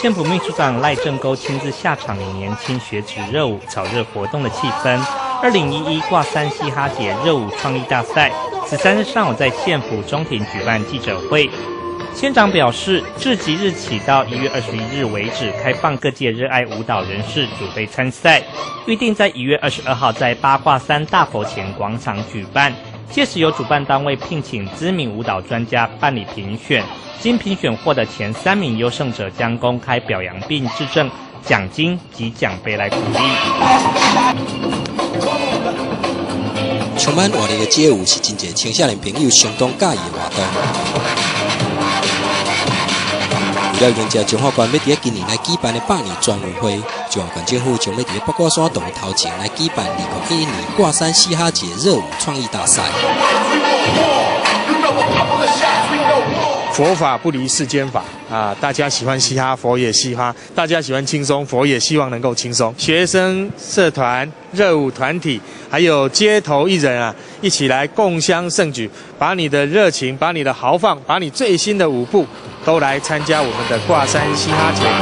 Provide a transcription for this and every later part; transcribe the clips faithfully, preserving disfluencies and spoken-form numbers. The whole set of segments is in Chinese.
县府秘书长赖正沟亲自下场，以年轻学子热舞炒热活动的气氛。二零一一挂三嘻哈节热舞创意大赛，十三日上午在县府中庭举办记者会。县长表示，自即日起到一月二十一日为止，开放各界热爱舞蹈人士组队参赛，预定在一月二十二号在八卦山大佛前广场举办。届时由主办单位聘请知名舞蹈专家办理评选，经评选获得前三名优胜者将公开表扬并致赠奖金及奖杯来鼓励。 充满活力的街舞是真侪青少年朋友相当喜欢的活动。为了迎接中华县要伫今年来举办的百年转运会，中华县政府将要伫八卦山洞头前来举办二零一一年挂山嘻哈节热舞创意大赛。 佛法不离世间法啊！大家喜欢嘻哈，佛也嘻哈；大家喜欢轻松，佛也希望能够轻松。学生社团、热舞团体，还有街头艺人啊，一起来共襄盛举，把你的热情、把你的豪放、把你最新的舞步，都来参加我们的挂山嘻哈节。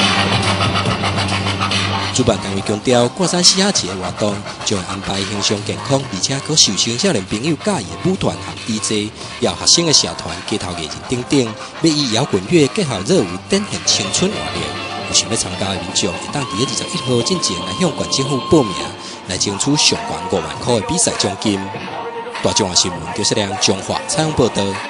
主办单位强调，挂山嘻哈节活动将会安排形象健康，而且可受青少年朋友喜意的舞团和 D J， 要学生的社团、街头艺人等等，要以摇滚乐结合热舞，展现青春活力。有想要参加的民众，会当伫二十一号进前来向县政府报名，来争取上悬五万块的比赛奖金。大中华新闻赵世良彰化采访报道。